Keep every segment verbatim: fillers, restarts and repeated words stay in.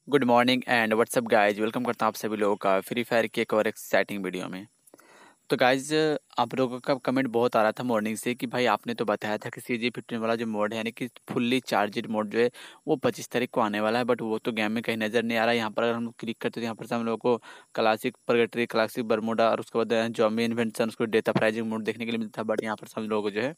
Good morning and WhatsApp guys, welcome करता हूँ आप सभी लोगों का फ्री फायर की एक और एक्साइटिंग वीडियो में। तो गाइज, आप लोगों का कमेंट बहुत आ रहा था मॉर्निंग से कि भाई आपने तो बताया था कि सी जी फिफ्टीन वाला जो मोड है यानी कि फुल्ली चार्जड मोड जो है वो पच्चीस तारीख को आने वाला है, बट वो तो गेम में कहीं नज़र नहीं आ रहा है। यहाँ पर अगर हम लोग क्लिक करते हैं तो यहाँ पर से हम लोग को क्लासिक परगेटरी, क्लासिक बरमोडा और उसके बाद जॉम्बी इन्वेंशन, उसको डेटा प्राइजिंग मोड देखने के लिए मिलता है, बट यहाँ पर से हम लोगों को जो है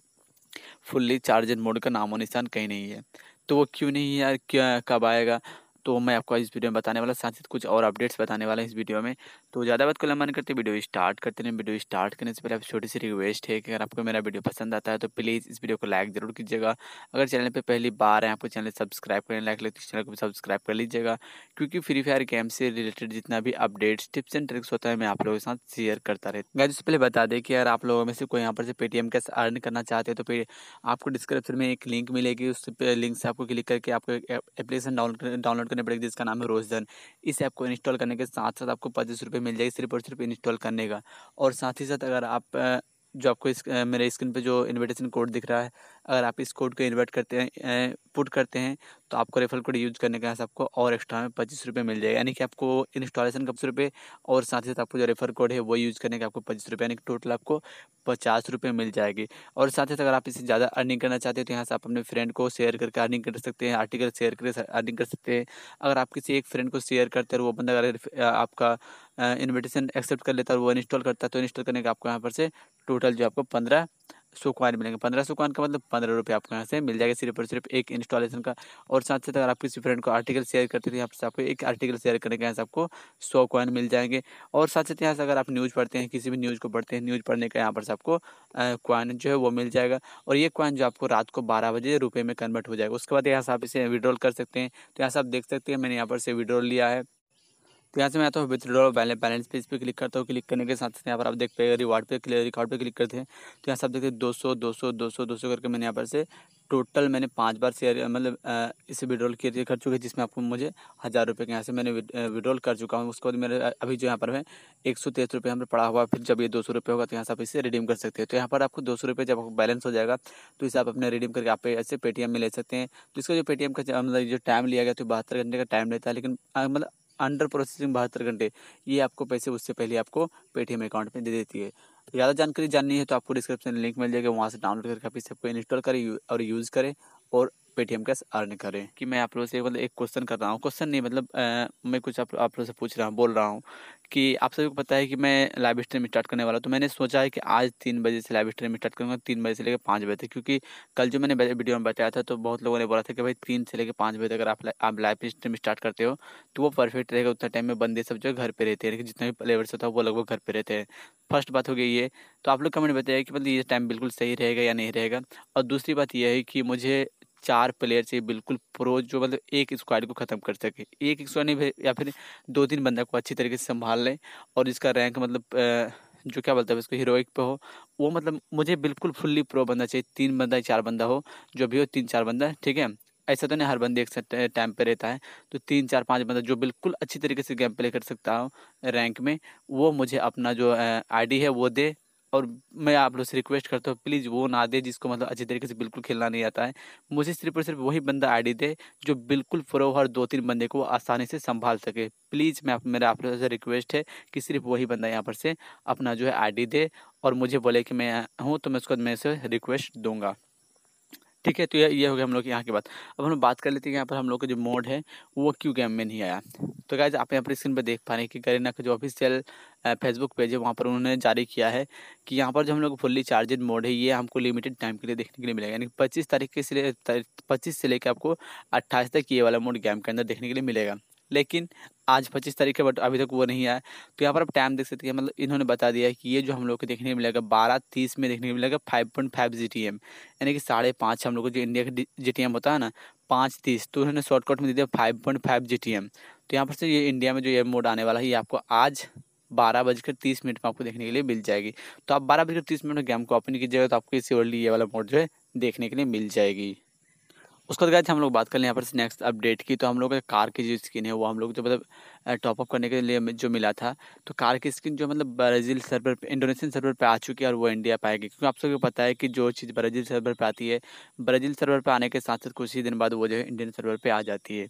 फुल्ली चार्जड मोड का नामो निशान कहीं नहीं है। तो वो क्यों नहीं है यार, क्या कब आएगा? तो मैं आपको इस वीडियो में बताने वाला, साथ ही कुछ और अपडेट्स बताने वाला है इस वीडियो में। तो ज़्यादा बात को लंबा नहीं करते, वीडियो स्टार्ट करते हैं। वीडियो स्टार्ट करने से पहले आप छोटी सी रिक्वेस्ट है कि अगर आपको मेरा वीडियो पसंद आता है तो प्लीज़ इस वीडियो को लाइक ज़रूर कीजिएगा। अगर चैनल पे पहली बार है, आपको चैनल सब्सक्राइब करें, लाइक लगे तो चैनल को भी सब्सक्राइब कर लीजिएगा, क्योंकि फ्री फायर गेम से रिलेटेड जितना भी अपडेट्स, टिप्स एंड ट्रिक्स होता है मैं आप लोगों के साथ शेयर करता रहता। गाइस, उससे पहले बता दें कि अगर आप लोगों में से कोई यहाँ पर से पेटीएम कैश अर्न करना चाहते हैं तो पे आपको डिस्क्रिप्शन में एक लिंक मिलेगी, उस पे लिंक से आपको क्लिक करके आपको एक एप्लीकेशन डाउनलोड डाउनलोड करनी पड़ेगी जिसका नाम है रोजधन। इस ऐप को इंस्टॉल करने के साथ साथ आपको पच्चीस रुपये मिल जाएगी सिर्फ और सिर्फ इंस्टॉल करने का। और साथ ही साथ अगर आप अ, जो आपको इस अ, मेरे स्क्रीन पे जो इन्विटेशन कोड दिख रहा है, अगर आप इस कोड को इन्वर्ट करते हैं, पुट करते हैं, तो आपको रेफरल कोड यूज करने के साथ आपको और एक्स्ट्रा में पच्चीस रुपये मिल जाएगा। यानी कि आपको इंस्टॉलेशन का पच्चीस रुपये और साथ ही साथ आपको जो रेफर कोड है वो यूज करने के आपको पच्चीस रुपये, यानी कि टोटल आपको पचास रुपये मिल जाएगी। और साथ ही साथ अगर आप इससे ज़्यादा अर्निंग करना चाहते हैं तो यहाँ से आप अपने फ्रेंड को शेयर करके अर्निंग कर सकते हैं, आर्टिकल शेयर करके अर्निंग कर सकते हैं। अगर आप किसी एक फ्रेंड को शेयर करते हैं और वो बंदा अगर अ, आपका इनविटेशन एक्सेप्ट कर लेता है और वो इंस्टॉल करता है, तो इंस्टॉल करने का आपको यहाँ पर से टोटल जो आपको पंद्रह सौ कॉइन मिलेंगे। पंद्रह सौ कॉइन का मतलब पंद्रह रुपये आपको यहाँ से मिल जाएगा सिर्फ और सिर्फ एक इंस्टॉलेशन का। और साथ साथ अगर आप किसी फ्रेंड को आर्टिकल शेयर करते हैं तो यहाँ पर से आपको एक आर्टिकल शेयर करने के यहाँ से आपको सौ कॉइन मिल जाएंगे। और साथ साथ यहाँ से अगर आप न्यूज़ पढ़ते हैं, किसी भी न्यूज़ को पढ़ते हैं, न्यूज़ पढ़ने का यहाँ पर से आपको कॉइन जो है वो मिल जाएगा। और ये कॉइन जो आपको रात को बारह बजे रुपये में कन्वर्ट हो जाएगा। उसके बाद यहाँ से आप इसे विड्रॉल कर सकते हैं। तो यहाँ से आप देख सकते हैं मैंने यहाँ पर से विड्रॉल लिया है। तो यहाँ से मैं आता हूँ विथड्रॉ बैलेंस बैलेंस पे, इस पर क्लिक करता हूँ। क्लिक करने के साथ साथ यहाँ पर आप देख पाएगा रिवार्ड पे, रिकॉर्ड पे क्लिक करते हैं तो यहाँ से आप देखते हैं दो सौ दो सौ दो सौ दो सौ करके मैंने यहाँ पर से टोटल मैंने पाँच बार शेयर मतलब अ, इसे विड्रॉल किए कर चुके हैं, जिसमें आपको मुझे हज़ार रुपये के यहाँ से मैंने विड्रॉल कर चुका हूँ। उसके बाद मेरे अभी जो यहाँ पर है एक सौ तेईस रुपये यहाँ पर पड़ा हुआ। फिर जब ये दो सौ रुपये होगा तो यहाँ से आप इसे रिडीम कर सकते हैं। तो यहाँ पर आपको दो सौ रुपये जब आपको बैलेंस हो जाएगा तो इसे आप अपने रिडीम करके आप ऐसे पेटीएम में ले सकते हैं। तो इसका जो पेटीएम का मतलब जो टाइम लिया गया तो बहत्तर घंटे का टाइम लेता है, लेकिन अ, मतलब अंडर प्रोसेसिंग बहत्तर घंटे, ये आपको पैसे उससे पहले आपको पेटीएम अकाउंट में दे देती है। ज़्यादा जानकारी जाननी है तो आपको डिस्क्रिप्शन में लिंक मिल जाएगा, वहाँ से डाउनलोड करके आप इस सबको इंस्टॉल करें और यूज़ करें और पेटीएम कैश अर्न करें। कि मैं आप लोगों से मतलब एक क्वेश्चन कर रहा हूँ, क्वेश्चन नहीं मतलब अ, मैं कुछ आप आप लोगों से पूछ रहा हूँ, बोल रहा हूँ कि आप सभी को पता है कि मैं लाइव स्ट्रीम स्टार्ट करने वाला हूँ। तो मैंने सोचा है कि आज तीन बजे से लाइव स्ट्रीम स्टार्ट करूँगा, तीन बजे से लेकर पाँच बजे तक, क्योंकि कल जो मैंने वीडियो में बताया था तो बहुत लोगों ने बोला था कि भाई तीन से लेकर पाँच बजे तक अगर आप आप लाइव स्ट्रीम स्टार्ट करते हो तो वो परफेक्ट रहेगा। उतना टाइम में बंदे सब जो है घर पे रहते हैं, लेकिन जितने भी प्लेयर्स होता है वो लगभग घर पे रहते हैं। फर्स्ट बात हो गई ये। तो आप लोग कमेंट बताइए कि मतलब ये टाइम बिल्कुल सही रहेगा या नहीं रहेगा। और दूसरी बात यह है कि मुझे चार प्लेयर चाहिए बिल्कुल प्रो, जो मतलब एक स्क्वाड को ख़त्म कर सके। एक स्क्वाड नहीं भे- या फिर दो तीन बंदा को अच्छी तरीके से संभाल लें और इसका रैंक मतलब अ, जो क्या बोलते हैं उसको हीरोइक पे हो। वो मतलब मुझे बिल्कुल फुल्ली प्रो बंदा चाहिए, तीन बंदा चार बंदा हो, जो भी हो तीन चार बंदा, ठीक है। ऐसा तो नहीं हर बंदे एक साथ टाइम पे रहता है। तो तीन चार पाँच बंदा जो बिल्कुल अच्छी तरीके से गेम प्ले कर सकता हो रैंक में, वो मुझे अपना जो आईडी है वो दे। और मैं आप लोग से रिक्वेस्ट करता हूँ प्लीज़ वो ना दे जिसको मतलब अच्छी तरीके से बिल्कुल खेलना नहीं आता है। मुझे सिर्फ और सिर्फ वही बंदा आईडी दे जो बिल्कुल प्रो हर दो तीन बंदे को आसानी से संभाल सके। प्लीज़ मैं आप मेरा आप लोगों से रिक्वेस्ट है कि सिर्फ वही बंदा यहाँ पर से अपना जो है आईडी दे और मुझे बोले कि मैं हूँ, तो मैं उसको मैं से रिक्वेस्ट दूंगा। ठीक है, तो ये ये हो गया हम लोग की यहाँ की बात। अब हम लोग बात कर लेते हैं कि यहाँ पर हम लोग का जो मोड है वो क्यों गेम में नहीं आया। तो गाइस, आप यहाँ पर स्क्रीन पर देख पा रहे हैं कि करीना का जो ऑफिशियल फेसबुक पेज है वहाँ पर उन्होंने जारी किया है कि यहाँ पर जो हम लोग फुल्ली चार्जेड मोड है ये हमको लिमिटेड टाइम के लिए देखने के लिए मिलेगा। यानी पच्चीस तारीख के से पच्चीस से लेकर आपको अट्ठाईस तक ये वाला मोड गेम के अंदर देखने के लिए मिलेगा। लेकिन आज पच्चीस तारीख है बट अभी तक वो नहीं आया। तो यहाँ पर आप टाइम देख सकते हैं, मतलब इन्होंने बता दिया है कि ये जो हम लोग को देखने को मिलेगा बारह तीस में देखने को मिलेगा five point five G T M, यानी कि साढ़े पाँच हम लोग को जो इंडिया का जी टी एम होता है ना पाँच तीस, तो उन्होंने शॉर्टकट में दे दिया five point five G T M. तो यहाँ पर से ये इंडिया में जो ये मोड आने वाला है ये आपको आज बारह बजकर तीस मिनट में आपको देखने के लिए मिल जाएगी। तो आप बारह बजकर तीस मिनट में गेम को ओपन कीजिएगा तो आपको इसी वर्ल्ड ये वाला मोड जो है देखने के लिए मिल जाएगी। उसके बाद गाइस हम लोग बात कर लें यहाँ पर से नेक्स्ट अपडेट की। तो हम लोग का कार की जो स्किन है वो हम लोग जो मतलब टॉपअप करने के लिए जो मिला था, तो कार की स्किन जो मतलब ब्राज़ील सर्वर पे, इंडोनेशियन सर्वर पे आ चुकी है और वो इंडिया पे आएगी। क्योंकि आप सबको पता है कि जो चीज़ ब्राज़ील सर्वर पे आती है, ब्राज़ील सर्वर पे आने के साथ साथ कुछ ही दिन बाद वो जो है इंडियन सर्वर पे आ जाती है।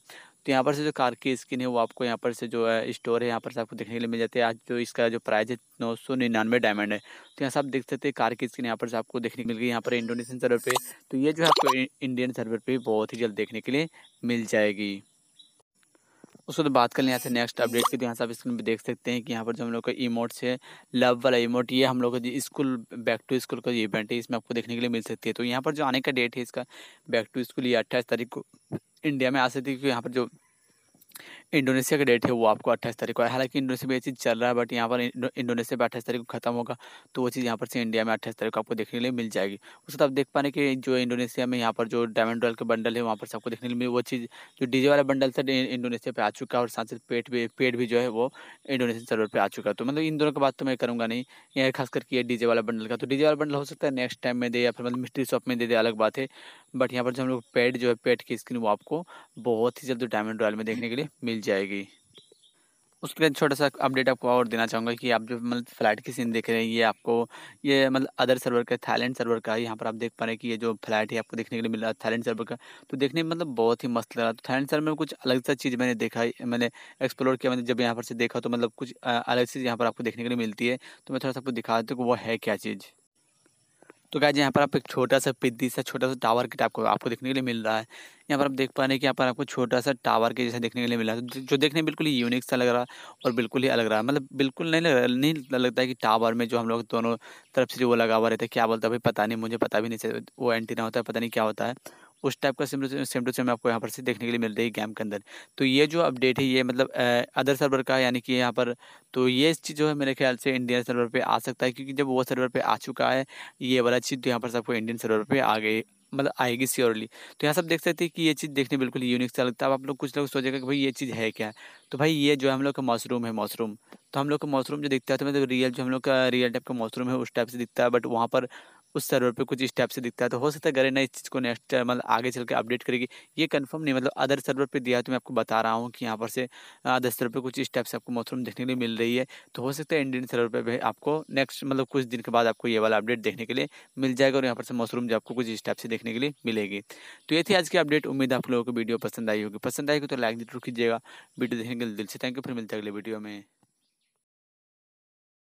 तो यहाँ पर से जो कार की स्किन है वो आपको यहाँ पर से जो है स्टोर है यहाँ पर से आपको देखने के लिए मिल जाती है। आज जो इसका जो प्राइस है नौ सौ निन्यानवे डायमंड है। तो यहाँ से आप देख सकते हैं कार की स्किन यहाँ पर से आपको देखने को मिल गई यहाँ पर इंडोनेशियन सर्वर पे। तो ये जो है आपको इंडियन सर्वर पे बहुत ही जल्द देखने के लिए मिल जाएगी। उसको तो बात कर लें यहाँ से नेक्स्ट अपडेट की, तो यहाँ से आप स्क्रीन पे देख सकते हैं कि यहाँ पर जो हम लोग का इमोट्स है, लव वाला इमोट, ये हम लोग का जो स्कूल बैक टू स्कूल का जो इवेंट है इसमें आपको देखने के लिए मिल सकती है। तो यहाँ पर जो आने का डेट है इसका बैक टू स्कूल, ये अट्ठाईस तारीख को इंडिया में आ सकती है, क्योंकि यहाँ पर जो इंडोनेशिया का डेट है वो आपको अट्ठाईस तारीख को है। हालांकि इंडोनेशिया में ये चीज़ चल रहा है, बट यहाँ पर इंडो, इंडोनेशिया में अट्ठाईस तारीख को खत्म होगा, तो वो चीज़ यहाँ पर से इंडिया में अट्ठाईस तारीख को आपको देखने के लिए मिल जाएगी। उसके बाद आप देख पा रहे हैं कि जो इंडोनेशिया में यहाँ पर जो डायमंड रॉयल का बंडल है वहाँ पर से आपको देखने के लिए मिले, वो चीज़ जो डीजे वाला बंडल था इंडोनेशिया पे आ चुका है, और साथ साथ पेट भी पेट भी जो है वो इंडोनेशियन सर्वर पे आ चुका है। तो मतलब इन दोनों की बात तो मैं करूँगा नहीं, यह खास करके ये डीजे वाला बंडल का। तो डीजे वाला बंडल हो सकता है नेक्स्ट टाइम में दे, या फिर मतलब मिस्ट्री शॉप में दे दे, अलग बात है। बट यहाँ पर जो हम लोग पेट जो है पेट की स्किन वो आपको बहुत ही जल्द डायमंड रॉयल में देखने के लिए मिल जाएगी। उसके बाद छोटा सा अपडेट आपको और देना चाहूँगा कि आप जो मतलब फ्लैट की सीन देख रहे हैं, ये आपको ये मतलब अदर सर्वर का, थाईलैंड सर्वर का है। यहाँ पर आप देख पा रहे हैं कि ये जो फ्लैट है आपको देखने के लिए मिल रहा है थाईलैंड सर्वर का। तो देखने में मतलब बहुत ही मस्त लग रहा है। तो थाईलैंड सर्वर में कुछ अलग सा चीज़ मैंने देखा है, मैंने एक्सप्लोर किया, मैंने जब यहाँ पर से देखा तो मतलब कुछ अ, अलग चीज़ यहाँ पर आपको देखने के लिए मिलती है। तो मैं थोड़ा सा आपको दिखा देता हूँ कि वो है क्या चीज़। तो गाइस यहाँ पर आप एक छोटा-सा पिद्दी सा छोटा-सा टावर के टाइप को आपको देखने के लिए मिल रहा है। यहाँ पर आप देख पा रहे हैं कि यहाँ पर आपको छोटा-सा टावर के जैसा देखने के लिए मिल रहा है, जो जो देखने में बिल्कुल ही यूनिक सा लग रहा है और बिल्कुल ही अलग रहा है। मतलब बिल्कुल नहीं लग रहा, नहीं लगता है कि टावर में जो हम लोग दोनों तरफ से जो वो लगा हुआ रहता है, क्या बोलता है भाई पता नहीं, मुझे पता भी नहीं चल, वो एंटीना होता है, पता नहीं क्या होता है। उस टाइप का same to same same to same आपको यहाँ पर से देखने के लिए मिल रही है गेम के अंदर। तो ये जो अपडेट है ये मतलब अ, अदर सर्वर का है, यानी कि यहाँ पर तो ये चीज़ जो है मेरे ख्याल से इंडियन सर्वर पे आ सकता है, क्योंकि जब वो सर्वर पे आ चुका है ये वाला चीज़, तो यहाँ पर सबको इंडियन सर्वर पे आ गई, मतलब आएगी श्योरली। तो यहाँ सब देख सकते हैं कि ये चीज़ देखने बिल्कुल यूनिक सा लगता है। अब आप लोग कुछ लोग सोचेगा कि भाई ये चीज़ है क्या? तो भाई ये जो है हम लोग का मशरूम है, मशरूम। तो हम लोग का मशरूम जो दिखता है तो मतलब रियल जो हम लोग का रियल टाइप का मशरूम है उस टाइप से दिखता है, बट वहाँ पर उस सर्वर पे कुछ इस टाइप से दिखता है। तो हो सकता है गरेना इस चीज़ को नेक्स्ट मतलब आगे चल के अपडेट करेगी। ये कंफर्म नहीं, मतलब अदर सर्वर पे दिया है तो मैं आपको बता रहा हूँ कि यहाँ पर से अदर सर्वर पे कुछ इस टाइप से आपको मशरूम देखने के लिए मिल रही है। तो हो सकता है इंडियन सर्वर पे भी आपको नेक्स्ट मतलब कुछ दिन के बाद आपको ये वाला अपडेट देखने के लिए मिल जाएगा, और यहाँ पर से मशरूम जो आपको कुछ इस टाइप से देखने के लिए मिलेगी। तो ये थी आज की अपडेट। उम्मीद है आप लोगों को वीडियो पसंद आई होगी। पसंद आई होगी तो लाइक जरूर कीजिएगा। वीडियो देखने के लिए दिल से थैंक यू। फिर मिलते हैं अगले वीडियो में।